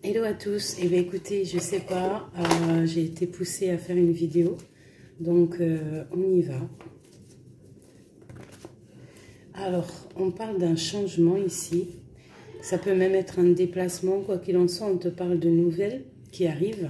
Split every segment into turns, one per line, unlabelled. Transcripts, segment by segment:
Hello à tous. Eh bien écoutez, je sais pas, j'ai été poussée à faire une vidéo, donc on y va. Alors, on parle d'un changement ici. Ça peut même être un déplacement, quoi qu'il en soit, on te parle de nouvelles qui arrivent.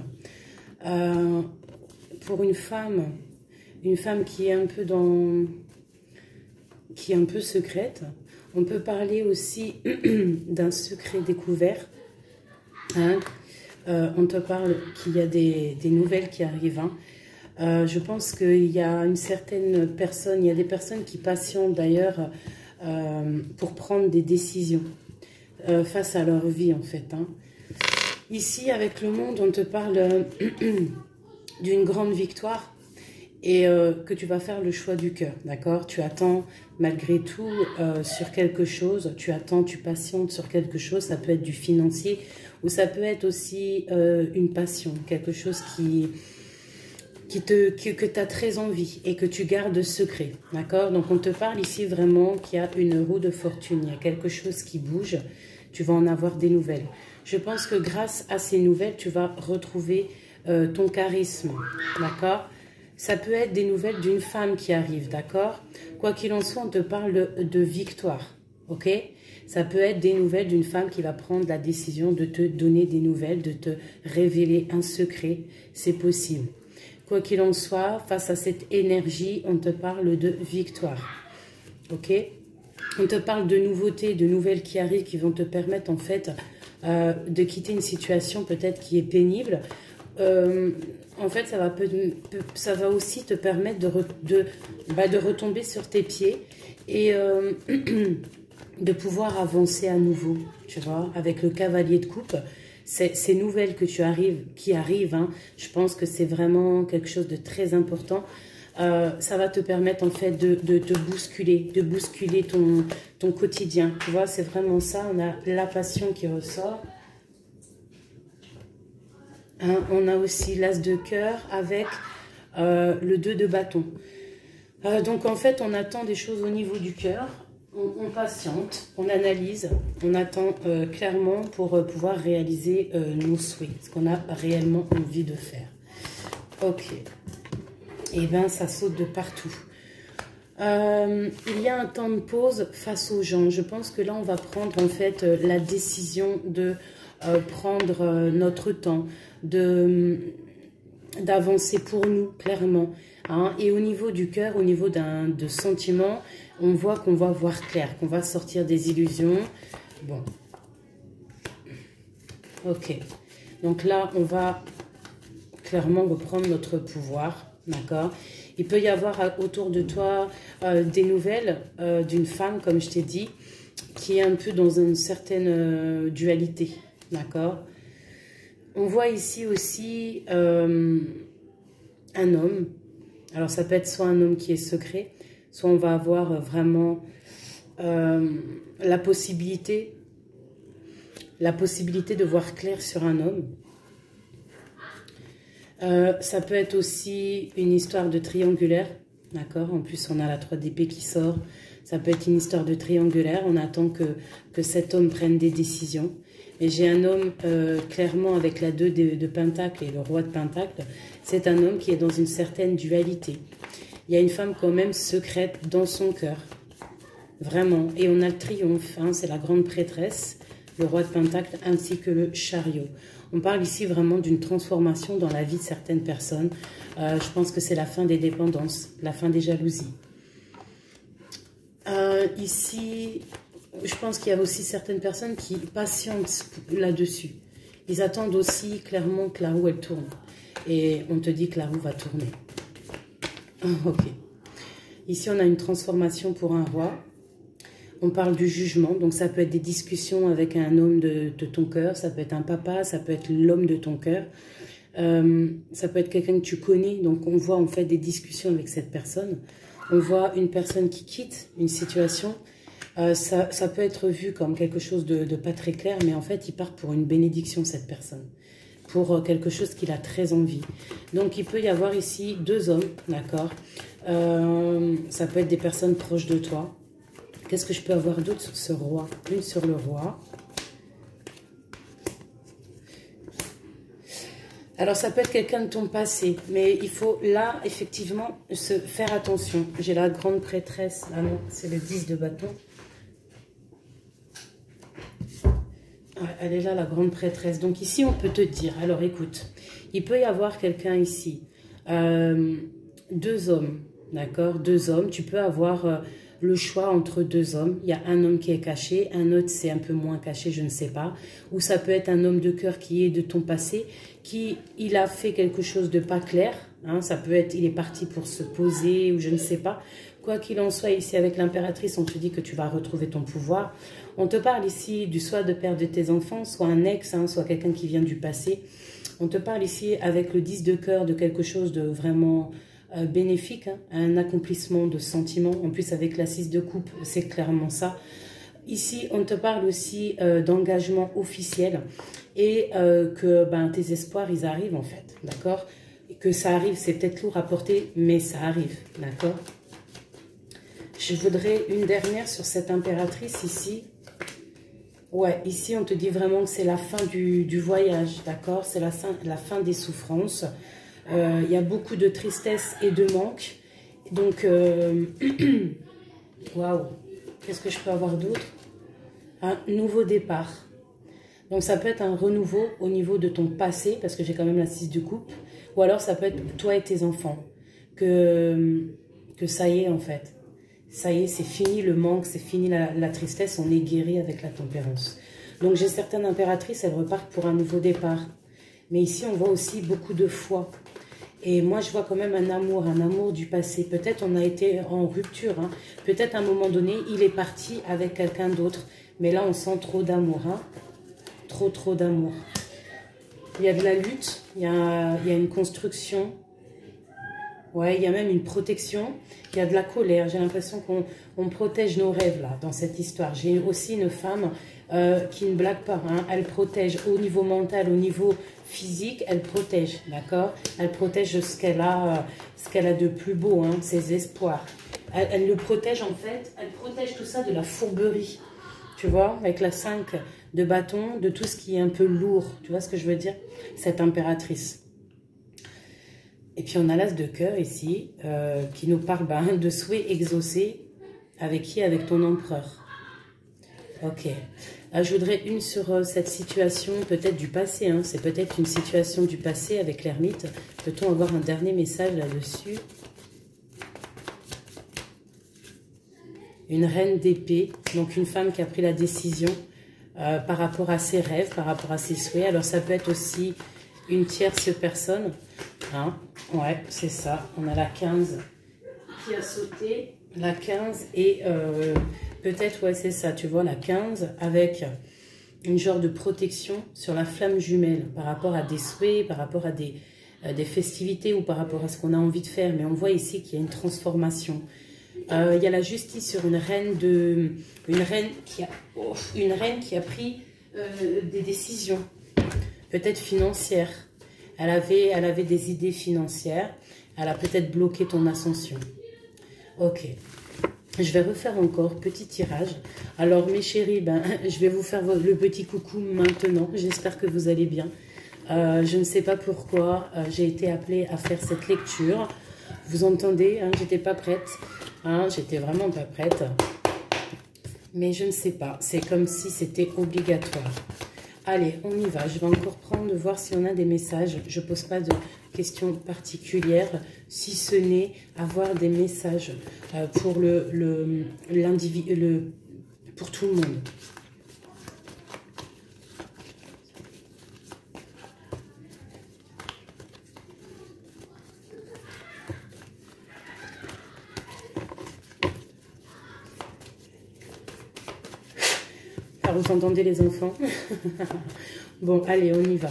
Pour une femme qui est un peu qui est un peu secrète, on peut parler aussi d'un secret découvert. Hein, on te parle qu'il y a des nouvelles qui arrivent. Hein. Je pense qu'il y a une certaine personne, il y a des personnes qui patientent d'ailleurs pour prendre des décisions face à leur vie en fait. Hein. Ici avec le monde, on te parle d'une grande victoire et que tu vas faire le choix du cœur, d'accord? Tu attends malgré tout sur quelque chose, tu attends, tu patientes sur quelque chose, ça peut être du financier ou ça peut être aussi une passion, quelque chose que tu as très envie et que tu gardes secret, d'accord? Donc on te parle ici vraiment qu'il y a une roue de fortune, il y a quelque chose qui bouge, tu vas en avoir des nouvelles. Je pense que grâce à ces nouvelles, tu vas retrouver ton charisme, d'accord? Ça peut être des nouvelles d'une femme qui arrive, d'accord? Quoi qu'il en soit, on te parle de victoire, ok? Ça peut être des nouvelles d'une femme qui va prendre la décision de te donner des nouvelles, de te révéler un secret, c'est possible. Quoi qu'il en soit, face à cette énergie, on te parle de victoire, ok? On te parle de nouveautés, de nouvelles qui arrivent, qui vont te permettre en fait de quitter une situation peut-être qui est pénible. En fait, ça va aussi te permettre de retomber sur tes pieds et de pouvoir avancer à nouveau, tu vois, avec le cavalier de coupe. Ces nouvelles qui arrivent, hein, je pense que c'est vraiment quelque chose de très important. Ça va te permettre en fait de te bousculer, ton quotidien. Tu vois, c'est vraiment ça. On a la passion qui ressort. Hein, on a aussi l'as de cœur avec le 2 de bâton. Donc en fait, on attend des choses au niveau du cœur. On patiente, on analyse, on attend clairement pour pouvoir réaliser nos souhaits, ce qu'on a réellement envie de faire. Ok. Et bien, ça saute de partout. Il y a un temps de pause face aux gens. Je pense que là, on va prendre en fait la décision de prendre notre temps, d'avancer pour nous, clairement. Hein. Et au niveau du cœur, au niveau de sentiments, on voit qu'on va voir clair, qu'on va sortir des illusions. Bon. Ok. Donc là, on va clairement reprendre notre pouvoir. D'accord? Il peut y avoir autour de toi des nouvelles d'une femme, comme je t'ai dit, qui est un peu dans une certaine dualité. D'accord? On voit ici aussi un homme. Alors, ça peut être soit un homme qui est secret, soit on va avoir vraiment la possibilité de voir clair sur un homme. Ça peut être aussi une histoire de triangulaire, d'accord? En plus, on a la 3 d'épée qui sort. Ça peut être une histoire de triangulaire. On attend que cet homme prenne des décisions. Et j'ai un homme, clairement, avec la 2 de Pentacle et le roi de Pentacle. C'est un homme qui est dans une certaine dualité. Il y a une femme quand même secrète dans son cœur. Vraiment. Et on a le triomphe, hein, c'est la grande prêtresse, le roi de Pentacle, ainsi que le chariot. On parle ici vraiment d'une transformation dans la vie de certaines personnes. Je pense que c'est la fin des dépendances, la fin des jalousies. Ici, je pense qu'il y a aussi certaines personnes qui patientent là-dessus. Ils attendent aussi clairement que la roue, elle tourne. Et on te dit que la roue va tourner. Ok. Ici, on a une transformation pour un roi. On parle du jugement, donc ça peut être des discussions avec un homme de ton cœur, ça peut être un papa, ça peut être l'homme de ton cœur, ça peut être quelqu'un que tu connais, donc on voit en fait des discussions avec cette personne. On voit une personne qui quitte une situation, ça peut être vu comme quelque chose de pas très clair, mais en fait il part pour une bénédiction cette personne, pour quelque chose qu'il a très envie. Donc il peut y avoir ici 2 hommes, d'accord, ça peut être des personnes proches de toi. Qu'est-ce que je peux avoir d'autre sur ce roi? Une sur le roi. Alors, ça peut être quelqu'un de ton passé, mais il faut, là, effectivement, se faire attention. J'ai la grande prêtresse. Ah non, c'est le 10 de bâton. Ouais, elle est là, la grande prêtresse. Donc, ici, on peut te dire, alors, écoute, il peut y avoir quelqu'un ici. 2 hommes, d'accord? 2 hommes. Tu peux avoir le choix entre 2 hommes. Il y a un homme qui est caché, un autre, c'est un peu moins caché, je ne sais pas. Ou ça peut être un homme de cœur qui est de ton passé, il a fait quelque chose de pas clair, hein, ça peut être, il est parti pour se poser ou je ne sais pas. Quoi qu'il en soit, ici avec l'impératrice, on te dit que tu vas retrouver ton pouvoir. On te parle ici du soit de père de tes enfants, soit un ex, hein, soit quelqu'un qui vient du passé. On te parle ici avec le 10 de cœur de quelque chose de vraiment bénéfique, hein, un accomplissement de sentiments. En plus avec la 6 de coupe, c'est clairement ça. Ici, on te parle aussi d'engagement officiel et que tes espoirs, ils arrivent en fait, d'accord? Que ça arrive, c'est peut-être lourd à porter, mais ça arrive, d'accord? Je voudrais une dernière sur cette impératrice ici. Ouais, ici, on te dit vraiment que c'est la fin du voyage, d'accord? C'est la fin des souffrances. Il y a beaucoup de tristesse et de manque. Donc, waouh! Qu'est-ce que je peux avoir d'autre? Un nouveau départ. Donc ça peut être un renouveau au niveau de ton passé, parce que j'ai quand même la 6 de coupe. Ou alors ça peut être toi et tes enfants. Que ça y est en fait. Ça y est, c'est fini le manque, c'est fini la tristesse, on est guéri avec la tempérance. Donc j'ai certaines impératrices, elles repartent pour un nouveau départ. Mais ici on voit aussi beaucoup de foi. Et moi, je vois quand même un amour du passé. Peut-être on a été en rupture. Hein. Peut-être à un moment donné, il est parti avec quelqu'un d'autre. Mais là, on sent trop d'amour. Hein. Trop d'amour. Il y a de la lutte. Il y a une construction. Ouais, il y a même une protection. Il y a de la colère. J'ai l'impression qu'on protège nos rêves, là, dans cette histoire. J'ai aussi une femme qui ne blague pas. Hein. Elle protège au niveau mental, au niveau physique, elle protège, d'accord? Elle protège ce qu'elle a de plus beau, hein, ses espoirs. Elle le protège en fait, elle protège tout ça de la fourberie, tu vois, avec la 5 de bâton, de tout ce qui est un peu lourd, tu vois ce que je veux dire? Cette impératrice. Et puis on a l'as de cœur ici, qui nous parle de souhaits exaucés, avec qui? Avec ton empereur. Ok. Je voudrais une sur cette situation, peut-être du passé. Hein. C'est peut-être une situation du passé avec l'ermite. Peut-on avoir un dernier message là-dessus? Une reine d'épée, donc une femme qui a pris la décision par rapport à ses rêves, par rapport à ses souhaits. Alors ça peut être aussi une tierce personne. Hein. Ouais, c'est ça. On a la 15 qui a sauté. La 15 et peut-être, ouais, c'est ça, tu vois, la 15 avec une genre de protection sur la flamme jumelle par rapport à des souhaits, par rapport à des festivités ou par rapport à ce qu'on a envie de faire. Mais on voit ici qu'il y a une transformation. Il y a la justice sur une reine qui a pris des décisions, peut-être financières. Elle avait des idées financières. Elle a peut-être bloqué ton ascension. Ok, je vais refaire encore petit tirage. Alors mes chéris, je vais vous faire le petit coucou maintenant. J'espère que vous allez bien. Je ne sais pas pourquoi j'ai été appelée à faire cette lecture. Vous entendez, hein, j'étais pas prête. Hein, j'étais vraiment pas prête. Mais je ne sais pas, c'est comme si c'était obligatoire. Allez, on y va. Je vais encore prendre, voir si on a des messages. Je ne pose pas de questions particulières, si ce n'est avoir des messages pour pour tout le monde. Alors, vous entendez les enfants? Bon, allez, on y va.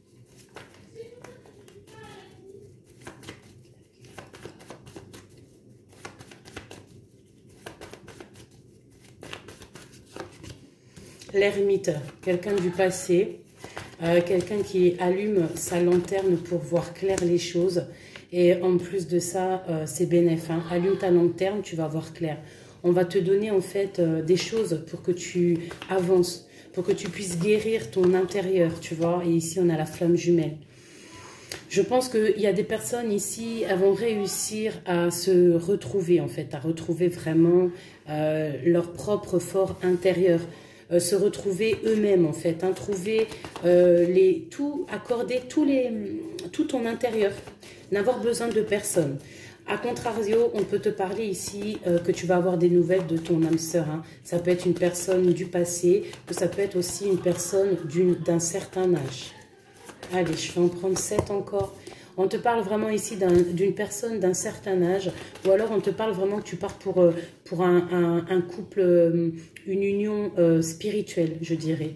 L'ermite, quelqu'un du passé, quelqu'un qui allume sa lanterne pour voir clair les choses. Et en plus de ça, c'est bénéf. Hein. Allume ta lanterne, tu vas voir clair. On va te donner en fait des choses pour que tu avances, pour que tu puisses guérir ton intérieur, tu vois. Et ici, on a la flamme jumelle. Je pense qu'il y a des personnes ici, elles vont réussir à se retrouver en fait, à retrouver vraiment leur propre fort intérieur, se retrouver eux-mêmes en fait, hein, trouver accorder tout ton intérieur, n'avoir besoin de personne. A contrario, on peut te parler ici que tu vas avoir des nouvelles de ton âme sœur. Hein. Ça peut être une personne du passé, ou ça peut être aussi une personne d'un certain âge. Allez, je vais en prendre 7 encore. On te parle vraiment ici d'une personne d'un certain âge, ou alors on te parle vraiment que tu pars pour un couple, une union spirituelle, je dirais.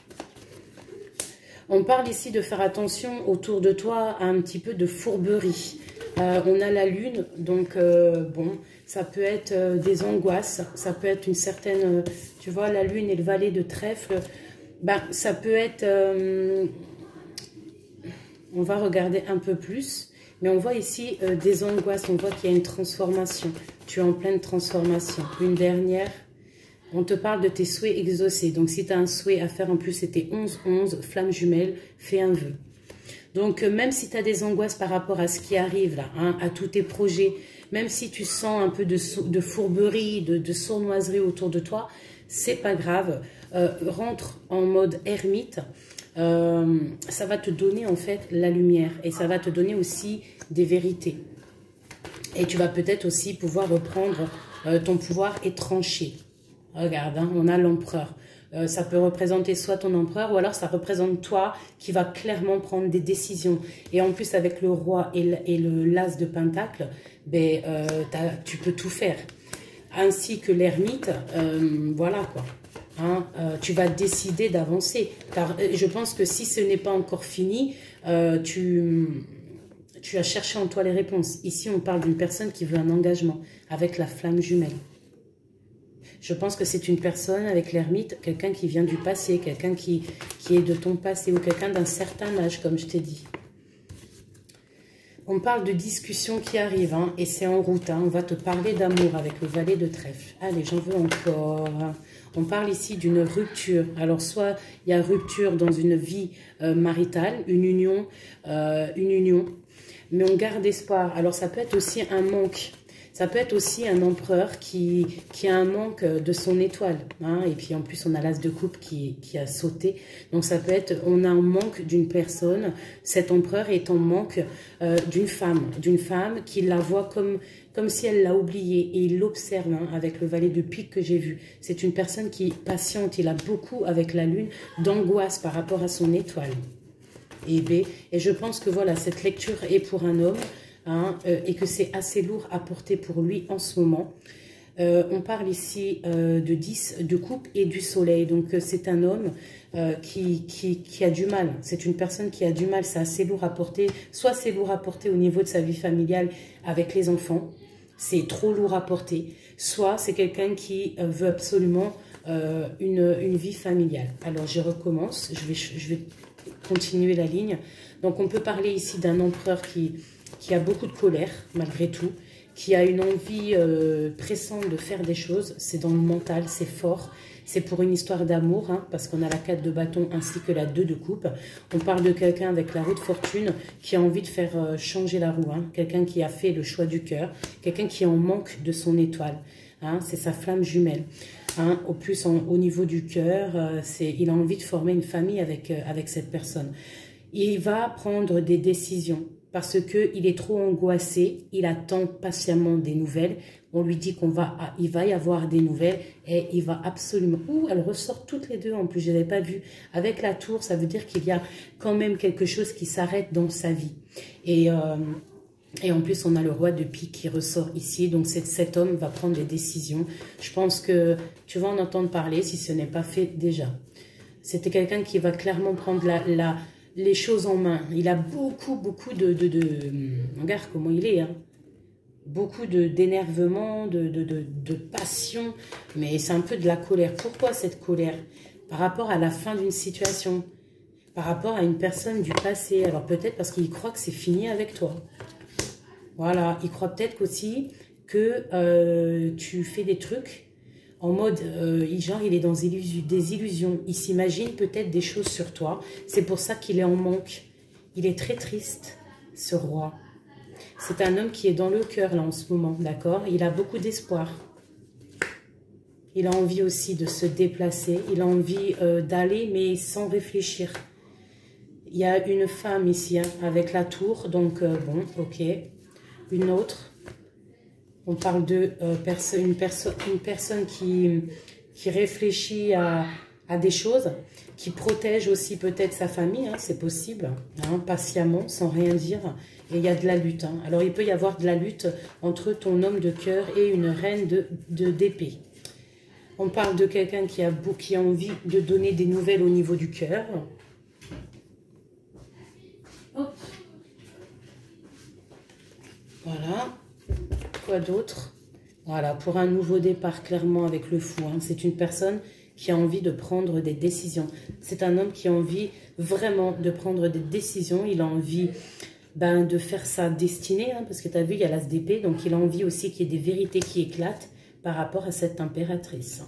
On parle ici de faire attention autour de toi à un petit peu de fourberie. On a la lune, donc bon, ça peut être des angoisses, ça peut être une certaine, tu vois, la lune et le valet de trèfle, ben, ça peut être, on va regarder un peu plus, mais on voit ici des angoisses, on voit qu'il y a une transformation, tu es en pleine transformation. Une dernière, on te parle de tes souhaits exaucés, donc si tu as un souhait à faire, en plus c'était 11-11, flamme jumelle, fais un vœu. Donc, même si tu as des angoisses par rapport à ce qui arrive, là, hein, à tous tes projets, même si tu sens un peu de fourberie, de sournoiserie autour de toi, c'est pas grave. Rentre en mode ermite. Ça va te donner en fait la lumière et ça va te donner aussi des vérités. Et tu vas peut-être aussi pouvoir reprendre ton pouvoir et trancher. Regarde, hein, on a l'empereur. Ça peut représenter soit ton empereur ou alors ça représente toi qui va clairement prendre des décisions. Et en plus avec le roi et le l'as de pentacle, ben, tu peux tout faire. Ainsi que l'ermite, voilà quoi. Hein, tu vas décider d'avancer. Car je pense que si ce n'est pas encore fini, tu as cherché en toi les réponses. Ici on parle d'une personne qui veut un engagement avec la flamme jumelle. Je pense que c'est une personne avec l'ermite, quelqu'un qui vient du passé, quelqu'un qui est de ton passé ou quelqu'un d'un certain âge, comme je t'ai dit. On parle de discussions qui arrivent, hein, et c'est en route. Hein, on va te parler d'amour avec le valet de trèfle. Allez, j'en veux encore. On parle ici d'une rupture. Alors, soit il y a rupture dans une vie maritale, une union, mais on garde espoir. Alors, ça peut être aussi un manque. Ça peut être aussi un empereur qui a un manque de son étoile. Hein, et puis en plus, on a l'as de coupe qui a sauté. Donc ça peut être, on a un manque d'une personne. Cet empereur est en manque d'une femme qui la voit comme si elle l'a oublié. Et il l'observe hein, avec le valet de pique que j'ai vu. C'est une personne qui est patiente. Il a beaucoup, avec la lune, d'angoisse par rapport à son étoile. Et je pense que voilà, cette lecture est pour un homme. Hein, et que c'est assez lourd à porter pour lui en ce moment. On parle ici de 10 de coupe et du soleil. Donc c'est un homme qui a du mal. C'est une personne qui a du mal. C'est assez lourd à porter. Soit c'est lourd à porter au niveau de sa vie familiale avec les enfants. C'est trop lourd à porter. Soit c'est quelqu'un qui veut absolument une vie familiale. Alors je recommence. Je vais continuer la ligne. Donc on peut parler ici d'un empereur qui a beaucoup de colère, malgré tout, qui a une envie pressante de faire des choses. C'est dans le mental, c'est fort. C'est pour une histoire d'amour, hein, parce qu'on a la 4 de bâton ainsi que la 2 de coupe. On parle de quelqu'un avec la roue de fortune qui a envie de faire changer la roue. Hein, quelqu'un qui a fait le choix du cœur. Quelqu'un qui est en manque de son étoile. Hein, c'est sa flamme jumelle. Hein, au plus, au niveau du cœur, il a envie de former une famille avec cette personne. Il va prendre des décisions. Parce qu'il est trop angoissé, il attend patiemment des nouvelles. On lui dit il va y avoir des nouvelles et il va absolument... Ouh, elles ressortent toutes les deux en plus, je ne l'avais pas vu. Avec la tour, ça veut dire qu'il y a quand même quelque chose qui s'arrête dans sa vie. Et en plus, on a le roi de pique qui ressort ici. Donc cet homme va prendre des décisions. Je pense que tu vas en entendre parler si ce n'est pas fait déjà. C'était quelqu'un qui va clairement prendre les choses en main. Il a beaucoup regarde comment il est, hein. Beaucoup d'énervement, de passion, mais c'est un peu de la colère. Pourquoi cette colère? Par rapport à la fin d'une situation, par rapport à une personne du passé. Alors peut-être parce qu'il croit que c'est fini avec toi. Voilà, il croit peut-être aussi que tu fais des trucs en mode, genre, il est dans des illusions. Il s'imagine peut-être des choses sur toi. C'est pour ça qu'il est en manque. Il est très triste. ce roi. C'est un homme qui est dans le cœur là en ce moment, d'accord? Il a beaucoup d'espoir. Il a envie aussi de se déplacer. Il a envie d'aller, mais sans réfléchir. Il y a une femme ici, hein, avec la tour. Donc, bon, ok. Une autre. On parle de une personne qui réfléchit à des choses, qui protège aussi peut-être sa famille, hein, c'est possible, hein, patiemment, sans rien dire. Et il y a de la lutte. Hein. Alors, il peut y avoir de la lutte entre ton homme de cœur et une reine d'épée. On parle de quelqu'un qui a envie de donner des nouvelles au niveau du cœur. Hop. Voilà. Quoi d'autre? Voilà, pour un nouveau départ, clairement, avec le fou. Hein. C'est une personne qui a envie de prendre des décisions. C'est un homme qui a envie vraiment de prendre des décisions. Il a envie de faire sa destinée, hein, parce que tu as vu, il y a l'as d'épée. Donc, il a envie aussi qu'il y ait des vérités qui éclatent par rapport à cette impératrice.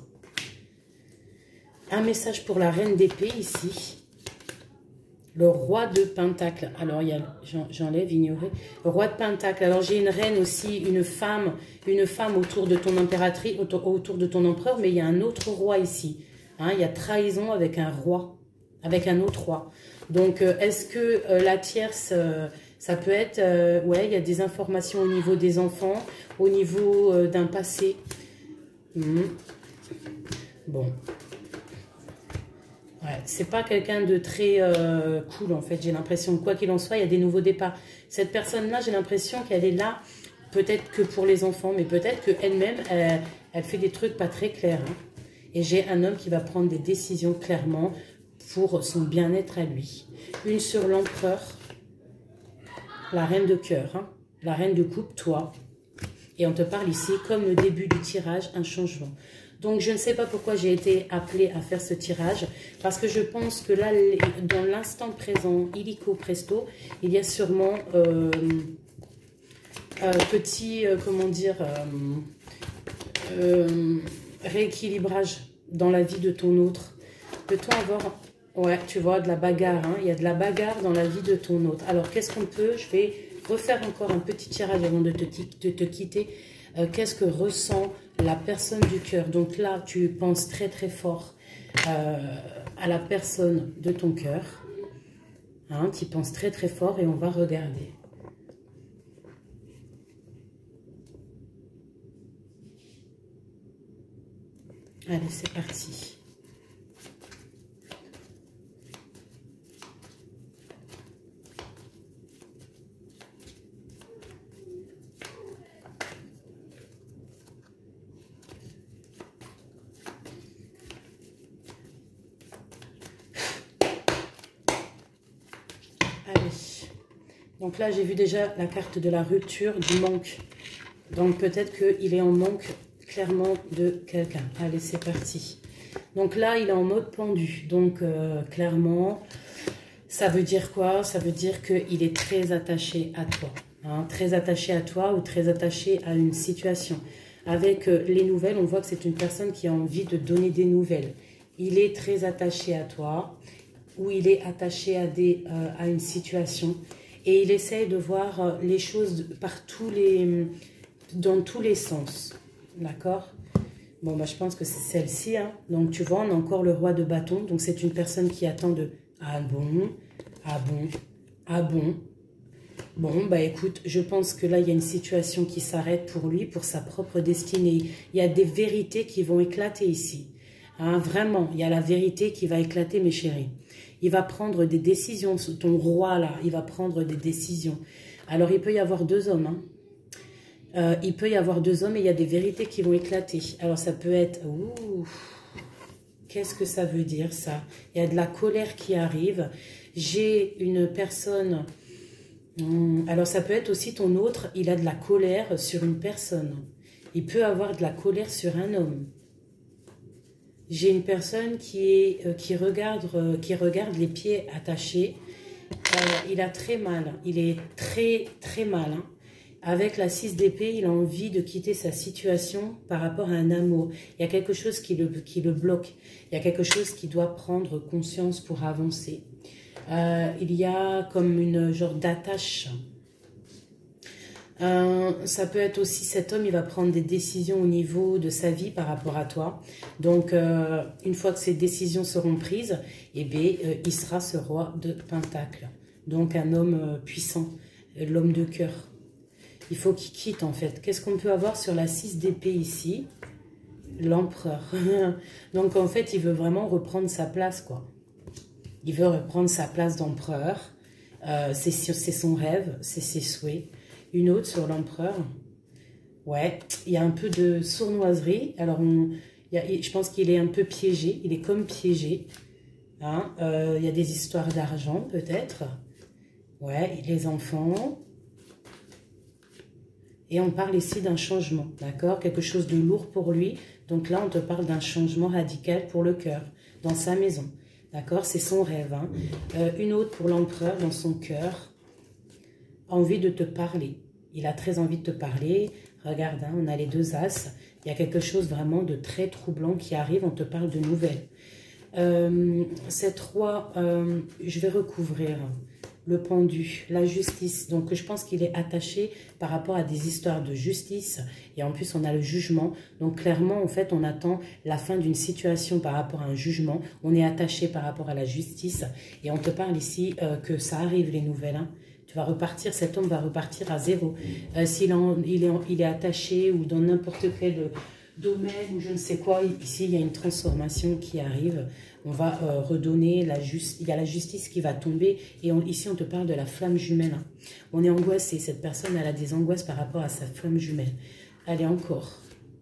Un message pour la reine d'épée ici. Le roi de Pentacle. Alors, j'enlève, ignorer. Le roi de Pentacle. Alors, j'ai une reine aussi, une femme autour de ton impératrice, autour de ton empereur, mais il y a un autre roi ici. Hein, il y a trahison avec un roi, avec un autre roi. Donc, est-ce que la tierce, ça peut être... ouais, il y a des informations au niveau des enfants, au niveau d'un passé. Bon. Ouais, c'est pas quelqu'un de très cool en fait, j'ai l'impression. Quoi qu'il en soit, il y a des nouveaux départs. Cette personne-là, j'ai l'impression qu'elle est là, peut-être que pour les enfants, mais peut-être qu'elle-même, elle fait des trucs pas très clairs. Hein. Et j'ai un homme qui va prendre des décisions clairement pour son bien-être à lui. Une sur l'empereur, la reine de cœur, hein, la reine de coupe, toi. Et on te parle ici, comme le début du tirage, un changement. Donc, je ne sais pas pourquoi j'ai été appelée à faire ce tirage. Parce que je pense que là, dans l'instant présent, illico presto, il y a sûrement petit, comment dire, rééquilibrage dans la vie de ton autre. Peut-on avoir... Ouais, tu vois, de la bagarre. Hein, il y a de la bagarre dans la vie de ton autre. Alors, qu'est-ce qu'on peut... Je vais refaire encore un petit tirage avant de te quitter. Qu'est-ce que ressent la personne du cœur? Donc là, tu penses très très fort à la personne de ton cœur. Hein, tu penses très très fort et on va regarder. Allez, c'est parti. Donc là, j'ai vu déjà la carte de la rupture, du manque. Donc peut-être qu'il est en manque clairement de quelqu'un. Allez, c'est parti. Donc là, il est en mode pendu. Donc clairement, ça veut dire quoi? Ça veut dire qu'il est très attaché à toi. Hein, très attaché à toi ou très attaché à une situation. Avec les nouvelles, on voit que c'est une personne qui a envie de donner des nouvelles. Il est très attaché à toi ou il est attaché à une situation. Et il essaye de voir les choses dans tous les sens. D'accord? Bon, bah, je pense que c'est celle-ci. Hein. Donc, tu vois, on a encore le roi de bâton. Donc, c'est une personne qui attend de... Ah bon? Ah bon? Ah bon? Bon, bah écoute, je pense que là, il y a une situation qui s'arrête pour lui, pour sa propre destinée. Il y a des vérités qui vont éclater ici. Hein, vraiment, il y a la vérité qui va éclater, mes chéris. Il va prendre des décisions, ton roi là, il va prendre des décisions. Alors, il peut y avoir deux hommes. Hein. Il peut y avoir deux hommes et il y a des vérités qui vont éclater. Alors, ça peut être... Qu'est-ce que ça veut dire, ça? Il y a de la colère qui arrive. J'ai une personne... Alors, ça peut être aussi ton autre. Il a de la colère sur une personne. Il peut avoir de la colère sur un homme. J'ai une personne qui regarde les pieds attachés. Il a très mal. Il est très, très mal. Hein. Avec la 6 d'épée, il a envie de quitter sa situation par rapport à un amour. Il y a quelque chose qui le bloque. Il y a quelque chose qui doit prendre conscience pour avancer. Il y a comme une genre d'attache Ça peut être aussi, cet homme, il va prendre des décisions au niveau de sa vie par rapport à toi. Donc, une fois que ces décisions seront prises, eh bien, il sera ce roi de Pentacles. Donc, un homme puissant, l'homme de cœur. Il faut qu'il quitte, en fait. Qu'est-ce qu'on peut avoir sur la 6 d'épée ici? L'empereur. Donc, en fait, il veut vraiment reprendre sa place, quoi. Il veut reprendre sa place d'empereur. C'est son rêve, c'est ses souhaits. Une autre sur l'empereur. Ouais, il y a un peu de sournoiserie. Alors, je pense qu'il est un peu piégé. Il est comme piégé. Hein. Il y a des histoires d'argent, peut-être. Ouais, les enfants. Et on parle ici d'un changement, d'accord? Quelque chose de lourd pour lui. Donc là, on te parle d'un changement radical pour le cœur, dans sa maison. D'accord? C'est son rêve. Hein. Une autre pour l'empereur, dans son cœur. Envie de te parler. Il a très envie de te parler. Regarde, hein, on a les 2 as. Il y a quelque chose vraiment de très troublant qui arrive. On te parle de nouvelles. Cette roi, je vais recouvrir le pendu, la justice. Donc, je pense qu'il est attaché par rapport à des histoires de justice. Et en plus, on a le jugement. Donc, clairement, en fait, on attend la fin d'une situation par rapport à un jugement. On est attaché par rapport à la justice. Et on te parle ici que ça arrive, les nouvelles. Hein. Tu vas repartir, cet homme va repartir à zéro. S'il est attaché ou dans n'importe quel domaine ou je ne sais quoi, ici, il y a une transformation qui arrive. On va redonner la justice. Il y a la justice qui va tomber. Et ici, on te parle de la flamme jumelle. Hein. On est angoissé. Cette personne, elle a des angoisses par rapport à sa flamme jumelle. Allez, encore.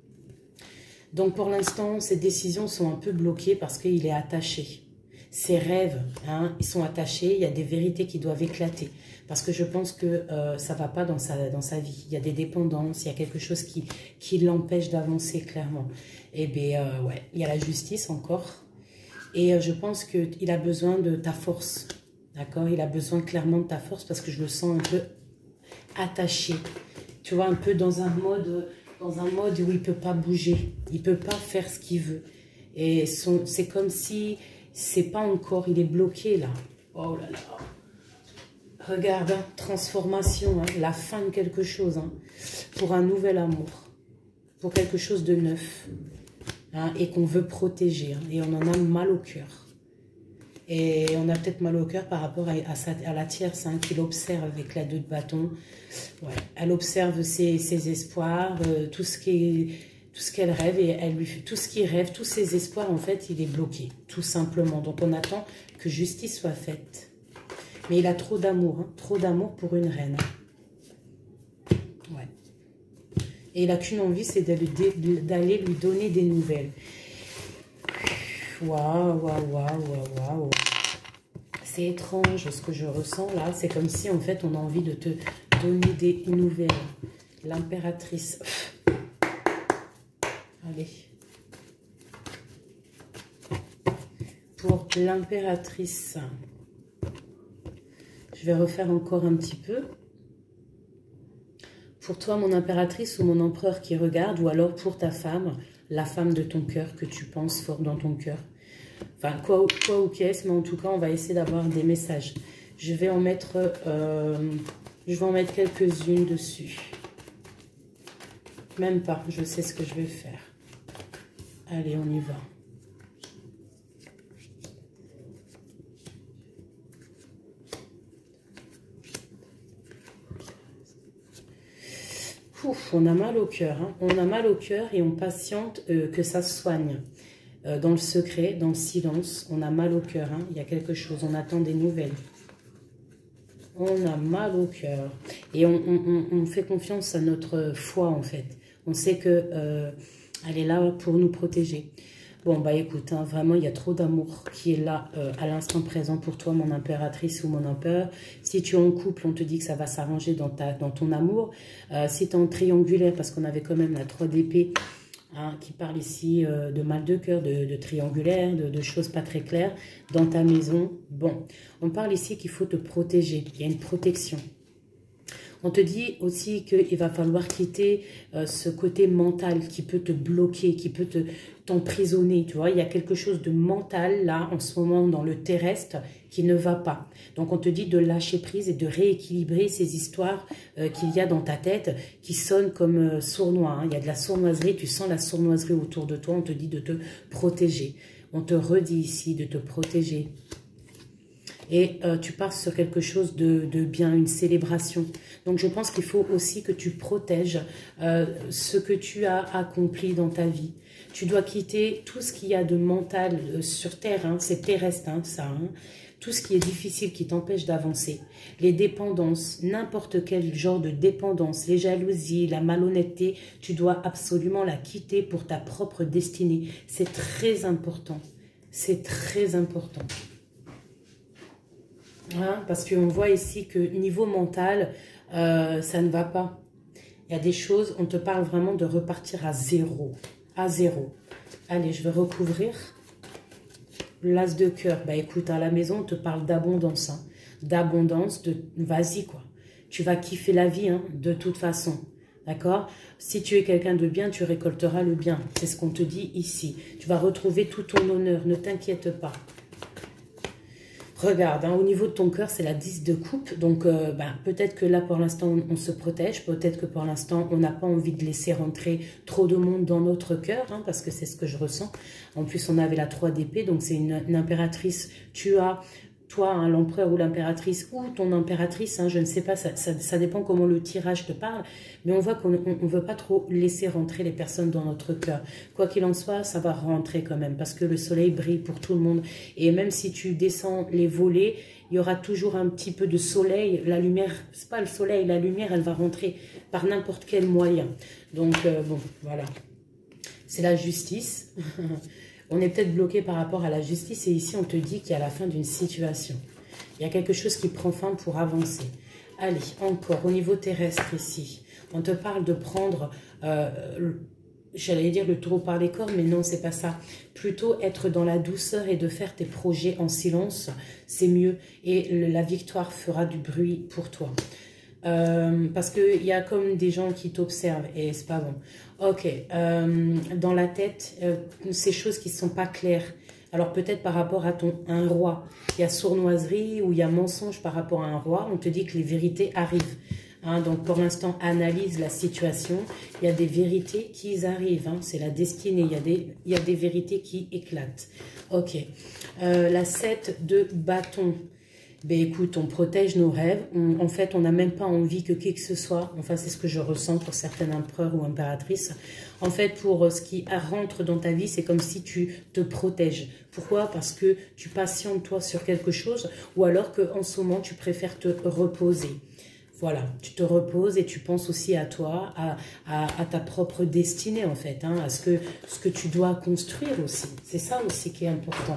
Donc, pour l'instant, ces décisions sont un peu bloquées parce qu'il est attaché. Ses rêves, hein, ils sont attachés. Il y a des vérités qui doivent éclater. Parce que je pense que ça ne va pas dans sa vie. Il y a des dépendances, il y a quelque chose qui l'empêche d'avancer clairement. Et bien, ouais, il y a la justice encore. Et je pense qu'il a besoin de ta force. D'accord? Il a besoin clairement de ta force parce que je le sens un peu attaché. Tu vois, un peu dans un mode où il ne peut pas bouger. Il ne peut pas faire ce qu'il veut. Et c'est comme si c'est pas encore, il est bloqué là. Oh là là. Regarde, hein, transformation, hein, la fin de quelque chose, hein, pour un nouvel amour, pour quelque chose de neuf, hein, et qu'on veut protéger, hein, et on en a mal au cœur. Et on a peut-être mal au cœur par rapport à la tierce, hein, qui l'observe avec la 2 de bâton. Ouais, elle observe ses espoirs, tout ce qu'elle rêve, et elle lui fait tout ce qu'il rêve, tous ses espoirs, en fait, il est bloqué, tout simplement. Donc on attend que justice soit faite. Mais il a trop d'amour, hein, trop d'amour pour une reine. Ouais. Et il n'a qu'une envie, c'est d'aller lui donner des nouvelles. Waouh, waouh, waouh, waouh, waouh. C'est étrange ce que je ressens là. C'est comme si, en fait, on a envie de te donner des nouvelles. L'impératrice. Allez. Pour l'impératrice... Je vais refaire encore un petit peu. Pour toi, mon impératrice ou mon empereur qui regarde, ou alors pour ta femme, la femme de ton cœur que tu penses fort dans ton cœur. Enfin, quoi ou qu'est-ce, mais en tout cas, on va essayer d'avoir des messages. Je vais en mettre quelques-unes dessus. Même pas, je sais ce que je vais faire. Allez, on y va. Ouf, on a mal au cœur, hein. On a mal au cœur et on patiente que ça se soigne. Dans le secret, dans le silence, on a mal au cœur, hein. Il y a quelque chose, on attend des nouvelles. On a mal au cœur. Et on fait confiance à notre foi, en fait. On sait que elle est là pour nous protéger. Bon, bah écoute, hein, vraiment, il y a trop d'amour qui est là à l'instant présent pour toi, mon impératrice ou mon empereur. Si tu es en couple, on te dit que ça va s'arranger dans ton amour. Si tu es en triangulaire, parce qu'on avait quand même la 3 d'épée, hein, qui parle ici de mal de cœur, de triangulaire, de choses pas très claires, dans ta maison. Bon, on parle ici qu'il faut te protéger. Il y a une protection. On te dit aussi qu'il va falloir quitter ce côté mental qui peut te bloquer, qui peut t'emprisonner, tu vois. Il y a quelque chose de mental, là, en ce moment, dans le terrestre, qui ne va pas. Donc, on te dit de lâcher prise et de rééquilibrer ces histoires qu'il y a dans ta tête, qui sonnent comme sournois. Hein. Il y a de la sournoiserie, tu sens la sournoiserie autour de toi. On te dit de te protéger. On te redit ici de te protéger. Et tu pars sur quelque chose de bien, une célébration. Donc, je pense qu'il faut aussi que tu protèges ce que tu as accompli dans ta vie. Tu dois quitter tout ce qu'il y a de mental sur Terre, hein, c'est terrestre, hein, ça. Hein. Tout ce qui est difficile, qui t'empêche d'avancer. Les dépendances, n'importe quel genre de dépendance, les jalousies, la malhonnêteté, tu dois absolument la quitter pour ta propre destinée. C'est très important. C'est très important. Hein, parce qu'on voit ici que niveau mental, ça ne va pas. Il y a des choses, on te parle vraiment de repartir à zéro. À zéro. Allez, je vais recouvrir. L'as de cœur. Bah écoute, à la maison, on te parle d'abondance. Hein, d'abondance, de vas-y quoi. Tu vas kiffer la vie, hein, de toute façon. D'accord? Si tu es quelqu'un de bien, tu récolteras le bien. C'est ce qu'on te dit ici. Tu vas retrouver tout ton honneur. Ne t'inquiète pas. Regarde, hein, au niveau de ton cœur, c'est la 10 de coupe. Donc, peut-être que là, pour l'instant, on se protège. Peut-être que pour l'instant, on n'a pas envie de laisser rentrer trop de monde dans notre cœur. Hein, parce que c'est ce que je ressens. En plus, on avait la 3 d'épée. Donc, c'est une impératrice. Tu as, toi, hein, l'empereur ou l'impératrice ou ton impératrice. Hein, je ne sais pas, ça dépend comment le tirage te parle. Mais on voit qu'on ne veut pas trop laisser rentrer les personnes dans notre cœur. Quoi qu'il en soit, ça va rentrer quand même. Parce que le soleil brille pour tout le monde. Et même si tu descends les volets, il y aura toujours un petit peu de soleil. La lumière, c'est pas le soleil, la lumière, elle va rentrer par n'importe quel moyen. Donc, bon, voilà. C'est la justice. On est peut-être bloqué par rapport à la justice. Et ici, on te dit qu'il y a la fin d'une situation. Il y a quelque chose qui prend fin pour avancer. Allez, encore, au niveau terrestre ici. On te parle de prendre, j'allais dire le taureau par les cornes, mais non, c'est pas ça. Plutôt être dans la douceur et de faire tes projets en silence, c'est mieux. Et la victoire fera du bruit pour toi. Parce qu'il y a comme des gens qui t'observent et c'est pas bon. Ok, dans la tête, ces choses qui ne sont pas claires. Alors peut-être par rapport à un roi, il y a sournoiserie ou il y a mensonge par rapport à un roi, on te dit que les vérités arrivent. Hein, donc pour l'instant, analyse la situation. Il y a des vérités qui arrivent. Hein, c'est la destinée. Il y a des vérités qui éclatent. Ok. La 7 de bâton. Ben écoute, on protège nos rêves. En fait, on n'a même pas envie que qui que ce soit. Enfin, c'est ce que je ressens pour certains empereurs ou impératrices. En fait, pour ce qui rentre dans ta vie, c'est comme si tu te protèges. Pourquoi? Parce que tu patientes toi sur quelque chose ou alors qu'en ce moment, tu préfères te reposer. Voilà, tu te reposes et tu penses aussi à toi, à ta propre destinée en fait, hein, à ce que tu dois construire aussi. C'est ça aussi qui est important.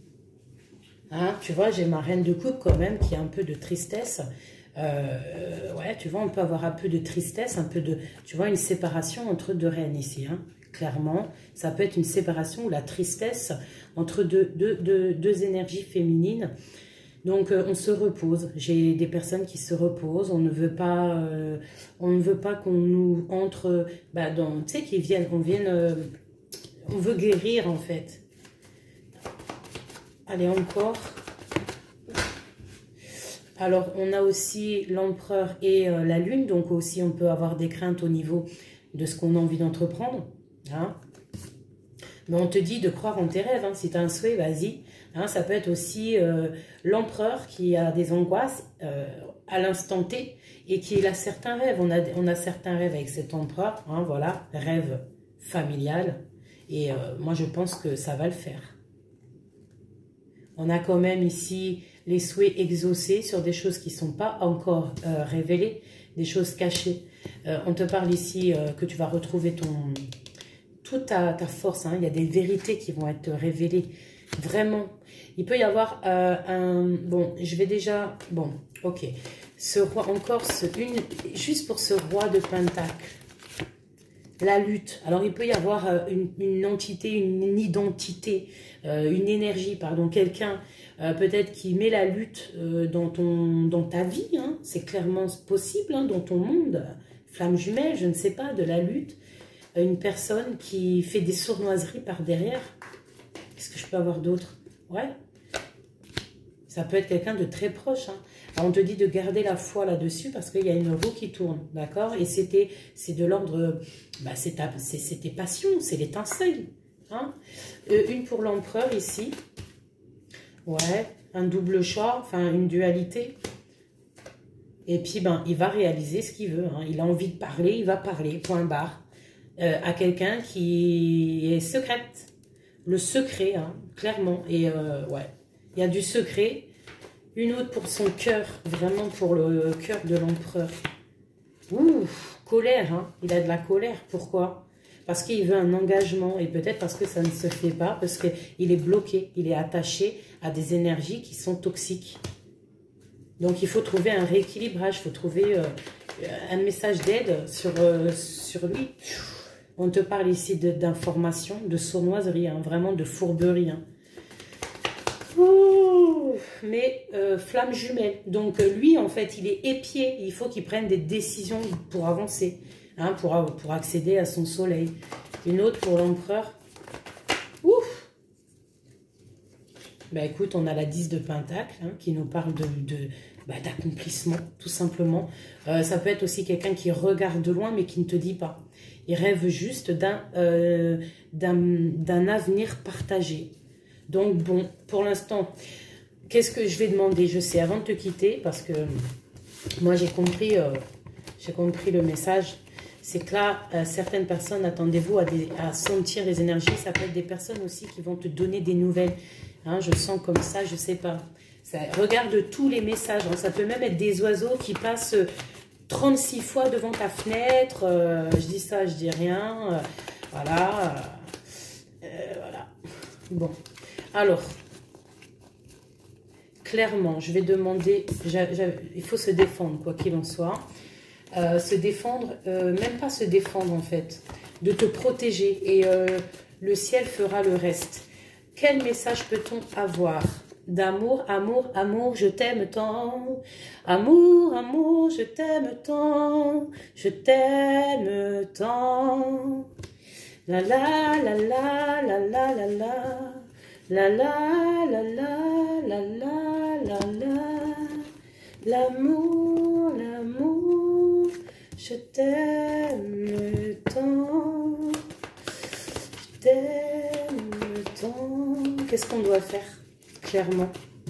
Hein, tu vois, j'ai ma reine de coupe quand même qui a un peu de tristesse. Ouais, tu vois, on peut avoir un peu de tristesse, un peu de, tu vois, une séparation entre deux reines ici. Hein, clairement, ça peut être une séparation ou la tristesse entre deux énergies féminines. Donc, on se repose. J'ai des personnes qui se reposent. On ne veut pas qu'on nous entre dans, tu sais, qu'ils viennent, on veut guérir en fait. Allez, encore. Alors, on a aussi l'empereur et la lune. Donc, aussi, on peut avoir des craintes au niveau de ce qu'on a envie d'entreprendre. Hein. Mais on te dit de croire en tes rêves. Hein. Si tu as un souhait, vas-y. Hein, ça peut être aussi l'empereur qui a des angoisses à l'instant T et qui a certains rêves. On a certains rêves avec cet empereur. Hein, voilà, rêve familial. Et moi, je pense que ça va le faire. On a quand même ici les souhaits exaucés sur des choses qui ne sont pas encore révélées, des choses cachées. On te parle ici que tu vas retrouver toute ta force. Hein. Il y a des vérités qui vont être révélées. Vraiment. Il peut y avoir bon, je vais déjà... Bon, ok. Ce roi, encore juste pour ce roi de Pentacle. la lutte. Alors, il peut y avoir une entité, une identité, une énergie, pardon, quelqu'un peut-être qui met la lutte dans ta vie, hein, c'est clairement possible, hein, dans ton monde, flamme jumelle, je ne sais pas, de la lutte. Une personne qui fait des sournoiseries par derrière. Qu'est-ce que je peux avoir d'autre? Ouais. Ça peut être quelqu'un de très proche. Hein. Alors on te dit de garder la foi là-dessus parce qu'il y a une roue qui tourne. D'accord? Et c'est de l'ordre... Bah, c'est tes passions, c'est l'étincelle. Hein? Une pour l'empereur ici. Ouais. Un double choix, enfin une dualité. Et puis, ben, il va réaliser ce qu'il veut. Hein. Il a envie de parler, il va parler, point barre. À quelqu'un qui est secrète. Le secret, hein, clairement. Et ouais, il y a du secret. Une autre pour son cœur, vraiment pour le cœur de l'empereur. Ouh, colère, hein. Il a de la colère. Pourquoi? Parce qu'il veut un engagement et peut-être parce que ça ne se fait pas, parce qu'il est bloqué, il est attaché à des énergies qui sont toxiques. Donc il faut trouver un rééquilibrage, il faut trouver un message d'aide sur lui. On te parle ici d'information, de sournoiserie, hein, vraiment de fourberie. Hein. Ouh, mais flamme jumelle. Donc lui, en fait, il est épié. Il faut qu'il prenne des décisions pour avancer, hein, pour accéder à son soleil. Une autre pour l'empereur. Ouf. Ben écoute, on a la 10 de Pentacle, hein, qui nous parle d'accomplissement, tout simplement. Ça peut être aussi quelqu'un qui regarde de loin, mais qui ne te dit pas. Il rêve juste d'un avenir partagé. Donc bon, pour l'instant, qu'est-ce que je vais demander? Je sais, avant de te quitter, parce que moi j'ai compris le message, c'est que là, certaines personnes, attendez-vous à sentir les énergies. Ça peut être des personnes aussi qui vont te donner des nouvelles. Hein, je sens comme ça, je sais pas. Ça, regarde tous les messages. Hein, ça peut même être des oiseaux qui passent 36 fois devant ta fenêtre. Je dis ça, je dis rien. Voilà. Voilà. Bon. Alors, clairement, je vais demander... il faut se défendre, quoi qu'il en soit. Se défendre, même pas se défendre en fait. De te protéger. Et le ciel fera le reste. Quel message peut-on avoir? D'amour, amour, amour, je t'aime tant. Amour, amour, je t'aime tant. Je t'aime tant. La la la la la la la la. La la la la la la la la. L'amour, l'amour, je t'aime tant. Je t'aime tant. Qu'est-ce qu'on doit faire? Clairement.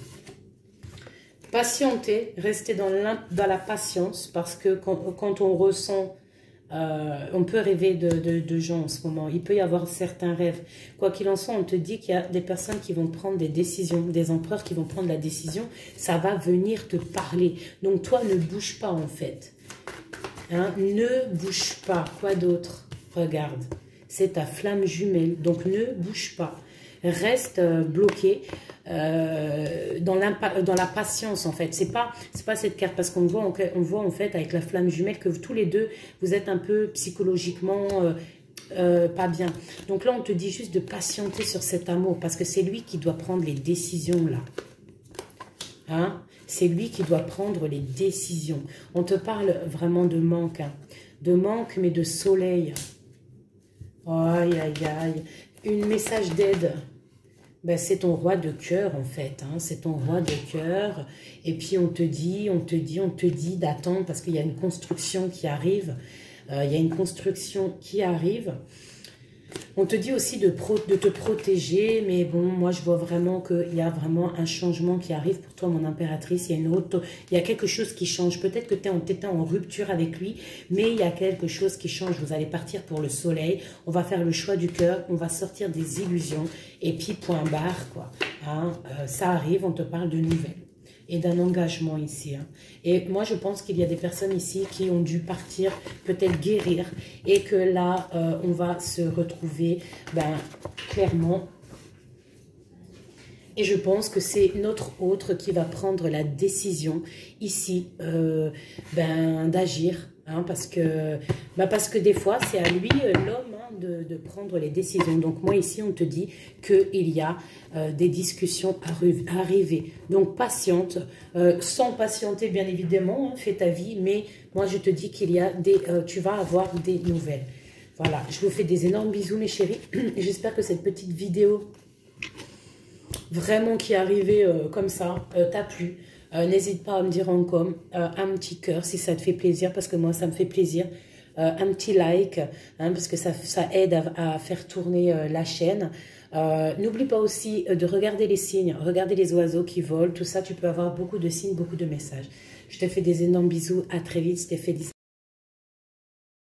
Patienter, rester dans la patience, parce que quand on ressent, on peut rêver de gens en ce moment. Il peut y avoir certains rêves. Quoi qu'il en soit, on te dit qu'il y a des personnes qui vont prendre des décisions, des empereurs qui vont prendre la décision. Ça va venir te parler. Donc toi, ne bouge pas en fait. Hein? Ne bouge pas. Quoi d'autre? Regarde. C'est ta flamme jumelle. Donc ne bouge pas. Reste bloqué dans la patience en fait. C'est pas cette carte, parce qu'on voit en fait avec la flamme jumelle que tous les deux vous êtes un peu psychologiquement pas bien. Donc là on te dit juste de patienter sur cet amour, parce que c'est lui qui doit prendre les décisions là. Hein? C'est lui qui doit prendre les décisions. On te parle vraiment de manque, hein. De manque, mais de soleil. Aïe aïe aïe. Un message d'aide. Ben, c'est ton roi de cœur en fait, hein. C'est ton roi de cœur. Et puis on te dit d'attendre, parce qu'il y a une construction qui arrive. Il y a une construction qui arrive. On te dit aussi de te protéger, mais bon, moi je vois vraiment qu'il y a vraiment un changement qui arrive pour toi, mon impératrice. Il y a quelque chose qui change. Peut-être que tu étais en rupture avec lui, mais il y a quelque chose qui change. Vous allez partir pour le soleil. On va faire le choix du cœur. On va sortir des illusions. Et puis point barre, quoi. Hein, ça arrive, on te parle de nouvelles. Et d'un engagement ici. Hein. Et moi, je pense qu'il y a des personnes ici qui ont dû partir, peut-être guérir, et que là, on va se retrouver clairement. Et je pense que c'est notre autre qui va prendre la décision ici d'agir. Hein, parce que des fois, c'est à lui, l'homme, hein, de prendre les décisions. Donc, moi, ici, on te dit qu'il y a des discussions à arriver. Donc, patiente, sans patienter, bien évidemment, hein, fais ta vie. Mais moi, je te dis qu'il y a tu vas avoir des nouvelles. Voilà, je vous fais des énormes bisous, mes chéris. J'espère que cette petite vidéo, vraiment qui est arrivée comme ça, t'a plu. N'hésite pas à me dire en com un petit cœur si ça te fait plaisir, parce que moi, ça me fait plaisir. Un petit like, hein, parce que ça aide à faire tourner la chaîne. N'oublie pas aussi de regarder les signes, regarder les oiseaux qui volent, tout ça, tu peux avoir beaucoup de signes, beaucoup de messages. Je te fais des énormes bisous, à très vite, je t'ai fait